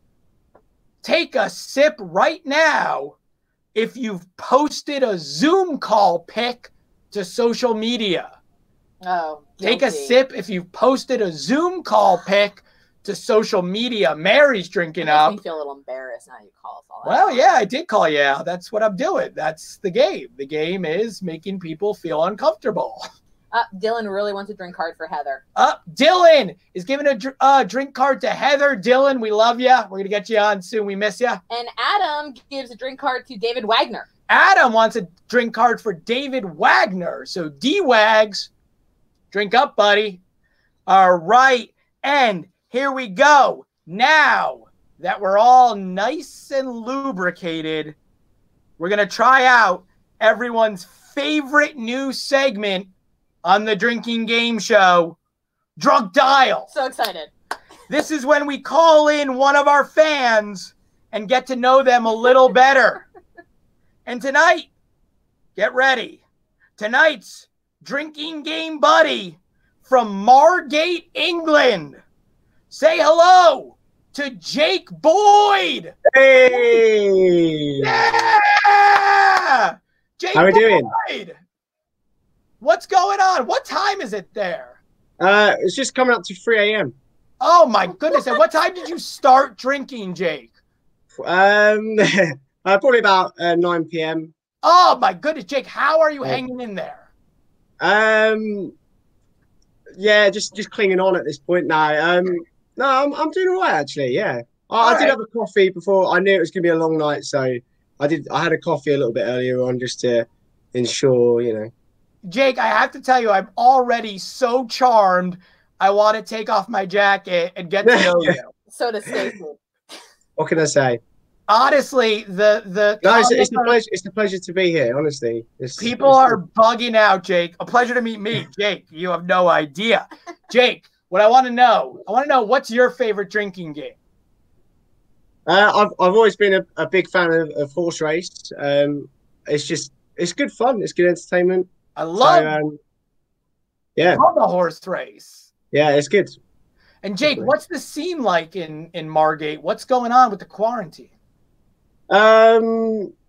Take a sip right now. If you've posted a Zoom call pic to social media. Oh, take a sip if you've posted a Zoom call pic to social media. Mary's drinking up. Makes me feel a little embarrassed now you call us all that. Well, yeah, I did call you out. That's what I'm doing. That's the game. The game is making people feel uncomfortable. Dylan really wants a drink card for Heather. Dylan is giving a drink card to Heather. Dylan, we love you. We're going to get you on soon. We miss you. And Adam gives a drink card to David Wagner. Adam wants a drink card for David Wagner. So D-Wags, drink up, buddy. All right. And here we go. Now that we're all nice and lubricated, we're going to try out everyone's favorite new segment on the drinking game show, Drunk Dial. So excited. This is when we call in one of our fans and get to know them a little better. And tonight, get ready. Tonight's drinking game buddy from Margate, England. Say hello to Jake Boyd. Hey. Yeah. Jake How are we doing? Boyd. What's going on? What time is it there? It's just coming up to 3 a.m. Oh, my goodness. And what time did you start drinking, Jake? Probably about 9 p.m. Oh, my goodness. Jake, how are you hanging in there? Yeah, just clinging on at this point now. No, I'm doing all right, actually, yeah. I did have a coffee before. I knew it was going to be a long night, so I had a coffee a little bit earlier on just to ensure, you know. Jake, I have to tell you, I'm already so charmed. I want to take off my jacket and get to know you. So does Stacey. What can I say? Honestly, no, it's a pleasure to be here. Honestly, people are bugging out, Jake. A pleasure to meet me, Jake. You have no idea, Jake. What I want to know, what's your favorite drinking game? I've always been a big fan of horse race. It's good fun. It's good entertainment. I love, I love the horse race. Yeah, it's good. And Jake, what's the scene like in Margate? What's going on with the quarantine? Everything's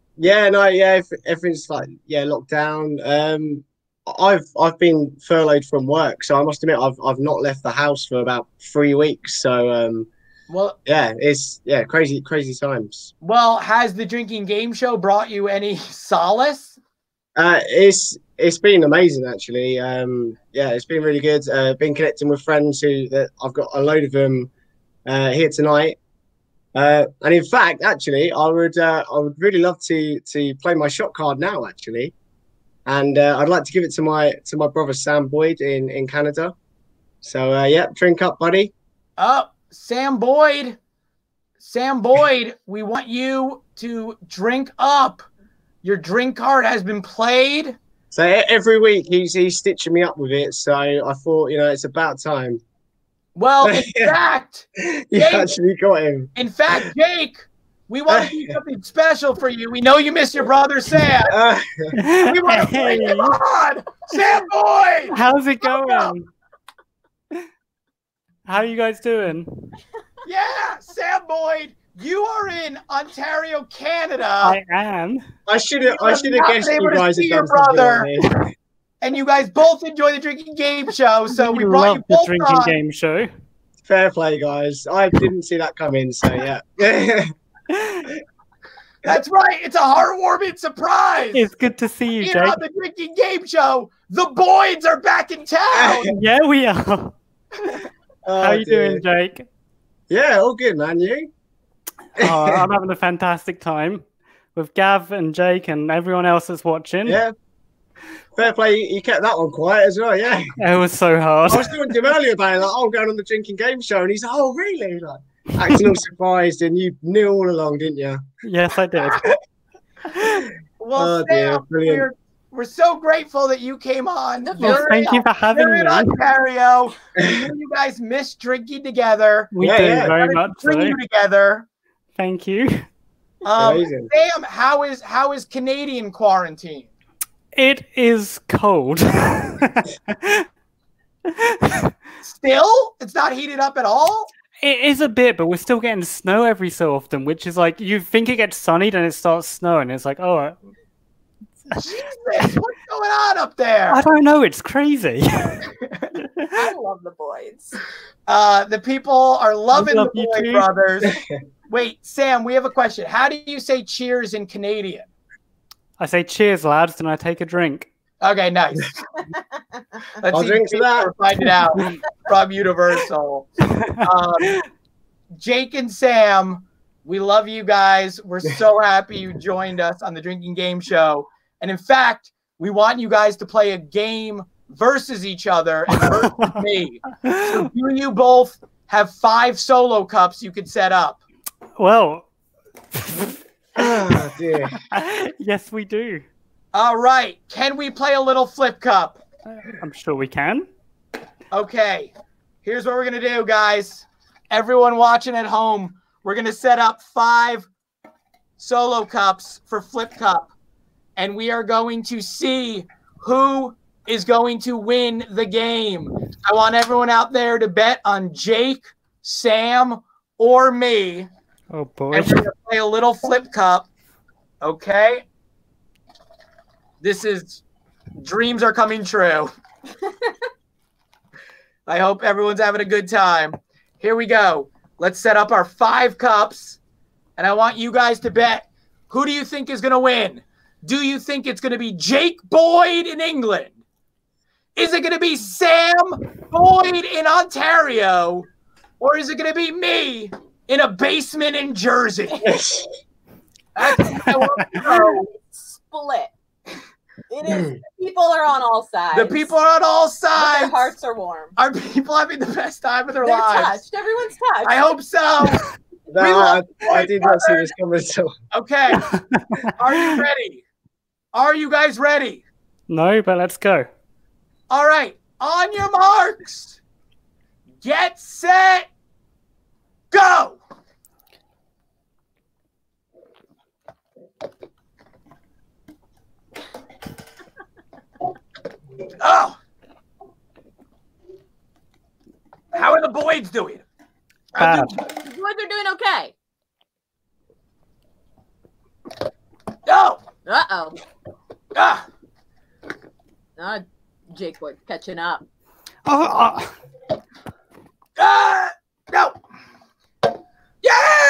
locked down. I've been furloughed from work, so I must admit I've not left the house for about 3 weeks. So it's crazy times. Well, has the drinking game show brought you any solace? It's been amazing, actually. It's been really good. Been connecting with friends that I've got a load of them here tonight. And in fact, actually, I would really love to play my shot card now, actually. And I'd like to give it to my brother Sam Boyd in Canada. So drink up, buddy. Oh, Sam Boyd, we want you to drink up. Your drink card has been played. So every week he's stitching me up with it. So I thought, it's about time. Well, in fact, you actually got him. In fact, Jake, we want to do something special for you. We know you miss your brother Sam. We want to bring him on. Sam Boyd! How's it going? How are you guys doing? Yeah, Sam Boyd, you are in Ontario, Canada. I am. I should have guessed you guys had done brother. something. And you guys both enjoy the drinking game show, so we brought love you both the drinking on. game show. Fair play, guys. I didn't see that coming, so yeah. That's right. It's a heartwarming surprise. It's good to see you, Here Jake. on the drinking game show, the Boyds are back in town. Yeah, we are. How you doing, Jake? Yeah, all good, man. You? I'm having a fantastic time with Gav and Jake and everyone else that's watching. Yeah. Fair play. You kept that one quiet as well, yeah. It was so hard. I was talking to him earlier about it, like, I'm going on the drinking game show, and he's like, oh, really? Like, acting all surprised, and you knew all along, didn't you? Yes, I did. Well, Sam, we're so grateful that you came on. Well, thank you for having me. In Ontario. We know you guys miss drinking together. We do very much. Bring you together. Thank you. Amazing. Sam, how is Canadian quarantine? It is cold. Still? It's not heated up at all? It is a bit, but we're still getting snow every so often, which is like, you think it gets sunny, then it starts snowing. It's like, oh. Jesus, what's going on up there? I don't know. It's crazy. I love the Boyds. The people are loving the Boyd too. brothers. Wait, Sam, we have a question. How do you say cheers in Canadian? I say cheers, lads, and I take a drink. Okay, nice. Let's I'll drink to that. Find it out from Universal. Jake and Sam, we love you guys. We're so happy you joined us on the Drinking Game Show. And in fact, we want you guys to play a game versus each other and versus me. So you both have 5 solo cups you could set up. Well. Oh, dear. Yes, we do. All right. Can we play a little flip cup? I'm sure we can. Okay. Here's what we're going to do, guys. Everyone watching at home, we're going to set up 5 solo cups for flip cup. And we are going to see who is going to win the game. I want everyone out there to bet on Jake, Sam, or me. Oh, boy. And we're going to play a little flip cup. Okay? This is... Dreams are coming true. I hope everyone's having a good time. Here we go. Let's set up our 5 cups. And I want you guys to bet. Who do you think is going to win? Do you think it's going to be Jake Boyd in England? Is it going to be Sam Boyd in Ontario? Or is it going to be me in a basement in Jersey? That's what I want to know. Split. It is. People are on all sides. The people are on all sides. Their hearts are warm. Are people having the best time of their They're lives? touched. Everyone's touched. I hope so. No, I did not see this coming at all. Okay. Are you ready? Are you guys ready? No, but let's go. All right. On your marks. Get set. Go. Oh. How are the Boyds doing? Bad. The Boyds are doing okay. No. Uh-oh. Ah. Jake Boyd catching up. No. Yeah.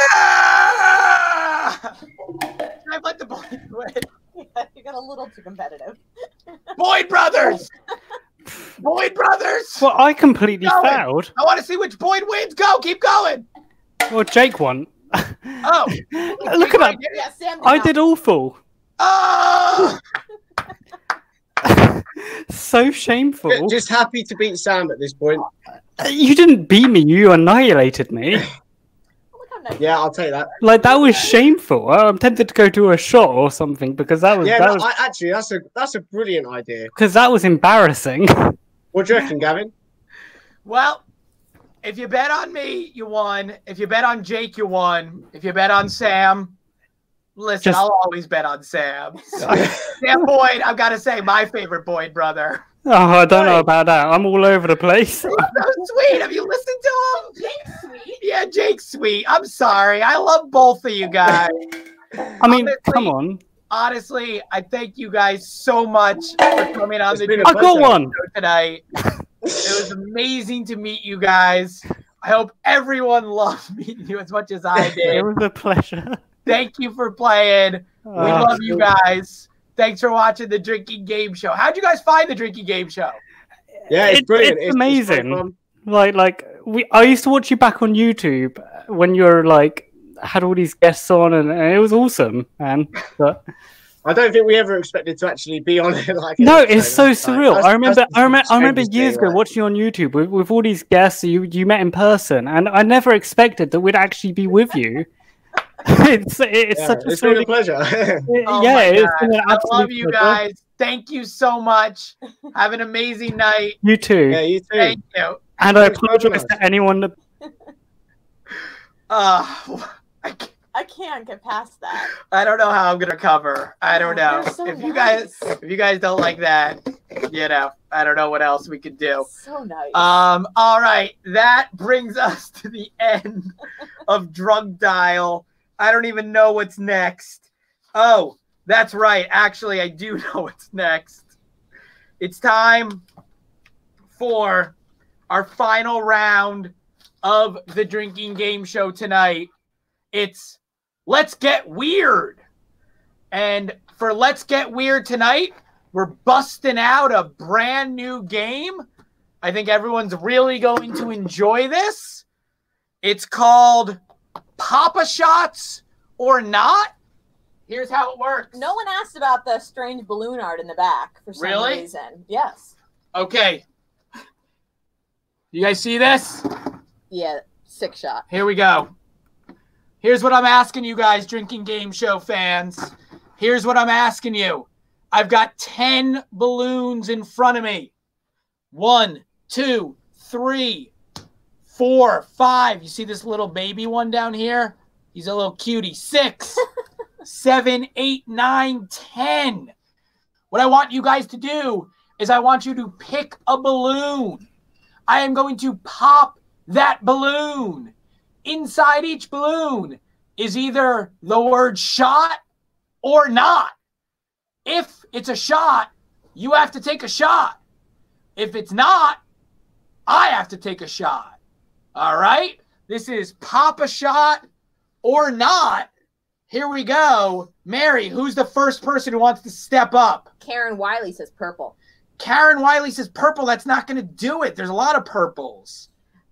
I let the Boyd win. Yeah, you got a little too competitive. Boyd brothers. Boyd brothers. Well, I completely failed. I want to see which Boyd wins. Go. Keep going. Well, Jake won. Oh. Look at that. Yeah, Sam I did awful. Oh. So shameful. Just happy to beat Sam at this point. You didn't beat me. You annihilated me. Yeah, I'll take that. Like, that was shameful. I'm tempted to go do a shot or something because that was. Yeah, that was... actually, that's a brilliant idea. Because that was embarrassing. What do you reckon, Gavin? Well, if you bet on me, you won. If you bet on Jake, you won. If you bet on Sam, listen, I'll always bet on Sam. Sam Boyd, I've got to say, my favorite Boyd brother. Oh, I don't know about that. I'm all over the place. He's so sweet. Have you listened to him? Jake's sweet. Yeah, Jake's sweet. I'm sorry. I love both of you guys. I mean, come on. Honestly, I thank you guys so much for coming on the I got one tonight. It was amazing to meet you guys. I hope everyone loved meeting you as much as I did. It was a pleasure. Thank you for playing. We love you guys. Thanks for watching the Drinking Game Show. How'd you guys find the Drinking Game Show? Yeah, it's brilliant. It's amazing. I used to watch you back on YouTube when you were like had all these guests on, and it was awesome, man. But I don't think we ever expected to actually be on it. Like, no, it's so surreal. I remember years ago watching you on YouTube with all these guests you met in person, and I never expected that we'd actually be with you. It's been a pleasure. I love you guys. Thank you so much. Have an amazing night. You too. Yeah, you too. Thank you. And I apologize to anyone that. I can't get past that. I don't know how I'm gonna cover. I don't know. So if nice. you guys don't like that, I don't know what else we could do. So nice. All right. That brings us to the end of Drunk Dial. I don't even know what's next. Oh, that's right. Actually, I do know what's next. It's time for our final round of the Drinking Game Show tonight. It's Let's Get Weird. And for Let's Get Weird tonight, we're busting out a brand new game. I think everyone's really going to enjoy this. It's called Papa Shots or Not. Here's how it works. No one asked about the strange balloon art in the back for some reason. Yes. Okay. You guys see this? Yeah, 6 shot. Here we go. Here's what I'm asking you guys, Drinking Game Show fans. Here's what I'm asking you. I've got 10 balloons in front of me. 1, 2, 3, 4, 5. You see this little baby one down here? He's a little cutie. 6, 7, 8, 9, 10. What I want you guys to do is I want you to pick a balloon. I am going to pop that balloon. Inside each balloon is either the word shot or not. If it's a shot, you have to take a shot. If it's not, I have to take a shot. All right? This is pop a shot or not. Here we go. Mary, who's the first person who wants to step up? Karen Wiley says purple. Karen Wiley says purple. That's not going to do it. There's a lot of purples.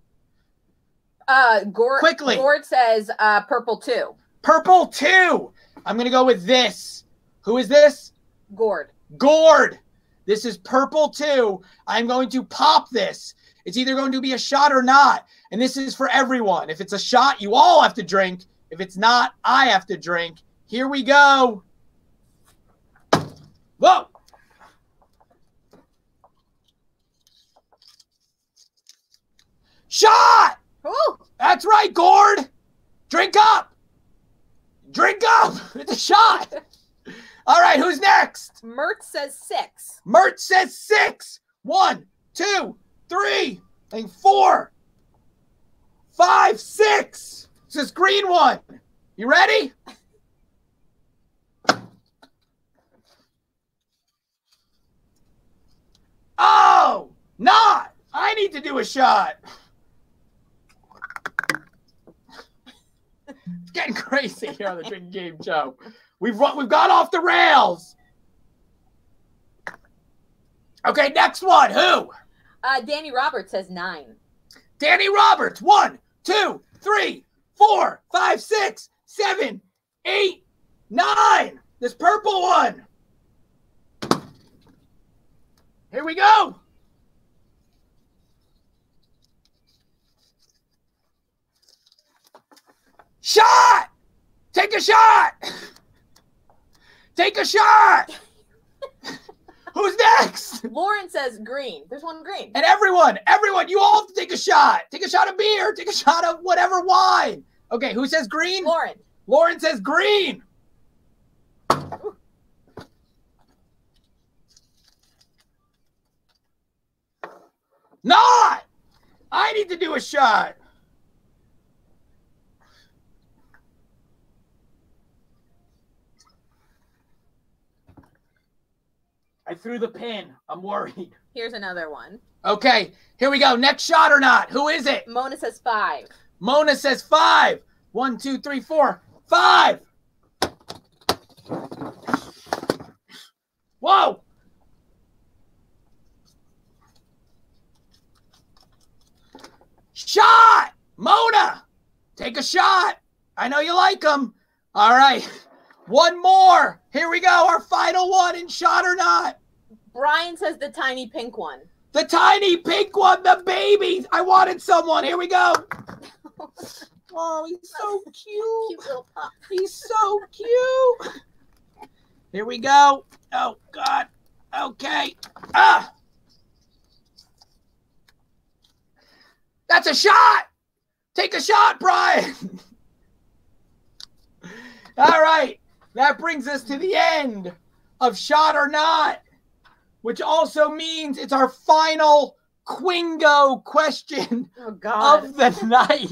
Quickly. Gord says purple 2. Purple 2. I'm going to go with this. Who is this? Gord. Gord. This is purple 2. I'm going to pop this. It's either going to be a shot or not. And this is for everyone. If it's a shot, you all have to drink. If it's not, I have to drink. Here we go. Whoa. Shot! Ooh. That's right, Gord. Drink up. Drink up. It's a shot. All right, who's next? Mert says 6. Mert says 6. 1, 2, 3, and 4, 5, 6. It's this green one. You ready? Oh, not. I need to do a shot. It's getting crazy here on the Drinking Game Show. We've gone off the rails. Okay, next one. Who? Danny Roberts says 9. Danny Roberts. 1, 2, 3, 4, 5, 6, 7, 8, 9. This purple one. Here we go. Shot! Take a shot! Take a shot! Who's next? Lauren says green. There's one green. And everyone, you all have to take a shot. Take a shot of beer. Take a shot of whatever wine. Okay, who says green? Lauren. Lauren says green. Not! I need to do a shot. I threw the pin. I'm worried. Here's another one. Okay, here we go. Next shot or not? Who is it? Mona says 5. Mona says 5. 1, 2, 3, 4, 5. Whoa. Shot! Mona! Take a shot. I know you like them. All right. One more. Here we go. Our final one in shot or not. Brian says the tiny pink one. The tiny pink one, the baby. I wanted someone. Here we go. Oh, he's so cute. Cute little pup. He's so cute. Here we go. Oh, God. Okay. Ah. That's a shot. Take a shot, Brian. All right. That brings us to the end of Shot or Not, which also means it's our final Quingo question of the night.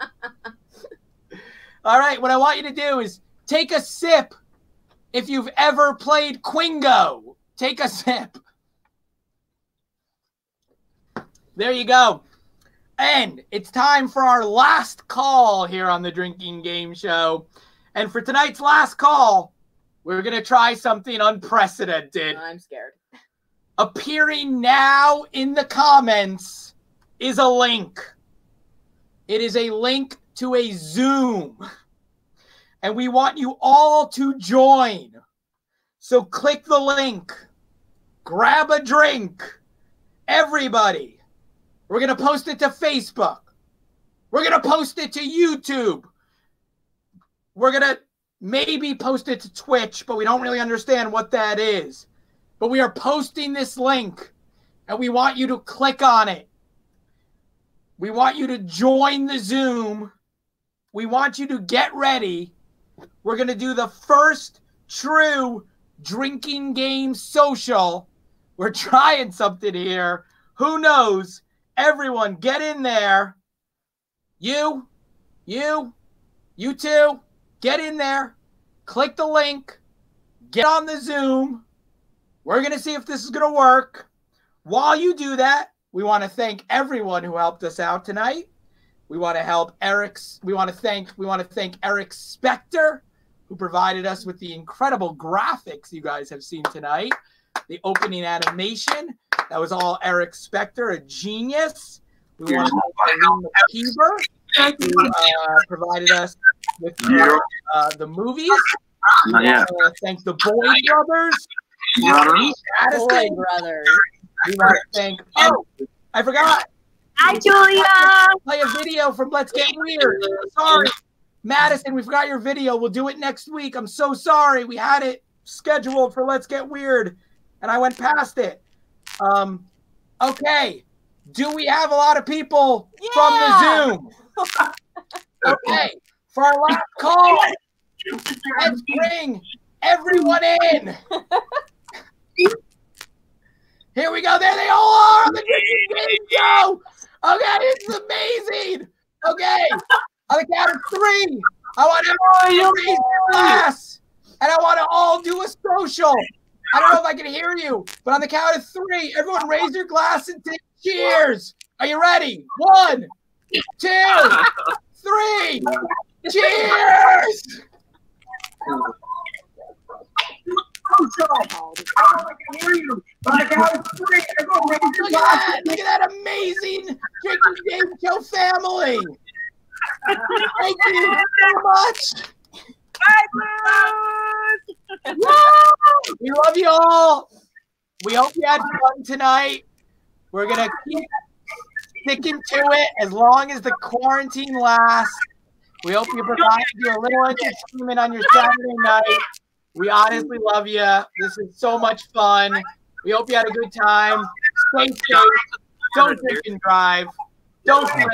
All right. What I want you to do is take a sip if you've ever played Quingo. Take a sip. There you go. And it's time for our last call here on the Drinking Game Show. And for tonight's last call, we're going to try something unprecedented. I'm scared. Appearing now in the comments is a link. It is a link to a Zoom. And we want you all to join. So click the link. Grab a drink. Everybody. We're going to post it to Facebook. We're going to post it to YouTube. We're going to maybe post it to Twitch, but we don't really understand what that is. But we are posting this link, and we want you to click on it. We want you to join the Zoom. We want you to get ready. We're going to do the first true drinking game social. We're trying something here. Who knows? Everyone, get in there. You two, get in there. Click the link. Get on the Zoom. We're going to see if this is going to work. While you do that, we want to thank everyone who helped us out tonight. We want to help we want to thank Eric Spector, who provided us with the incredible graphics you guys have seen tonight. The opening animation. That was all Eric Spector, a genius. We want to thank Irene McKeever, who provided us with the movies. We want to thank the Boyd brothers. Boyd brothers. We want to thank. Oh, I forgot. Hi, Julia. Play a video from Let's Get Weird. Sorry, Madison, we forgot your video. We'll do it next week. I'm so sorry. We had it scheduled for Let's Get Weird, and I went past it. Okay. Do we have a lot of people from the Zoom? Okay. For our last call, let's bring everyone in. Here we go. There they all are on the Drinking Game Show. Okay, it's amazing. Okay. On the count of 3, I want everyone to raise your glass. And I want to all do a social. I don't know if I can hear you, but on the count of 3, everyone raise your glass and take cheers. Are you ready? 1, 2, 3. Cheers! Look at that amazing Drinking Game Show family. Thank you so much. We love you all. We hope you had fun tonight. We're going to keep sticking to it as long as the quarantine lasts. We hope you provided you a little entertainment on your Saturday night. We honestly love you. This is so much fun. We hope you had a good time. Stay safe. Don't drink and drive. Don't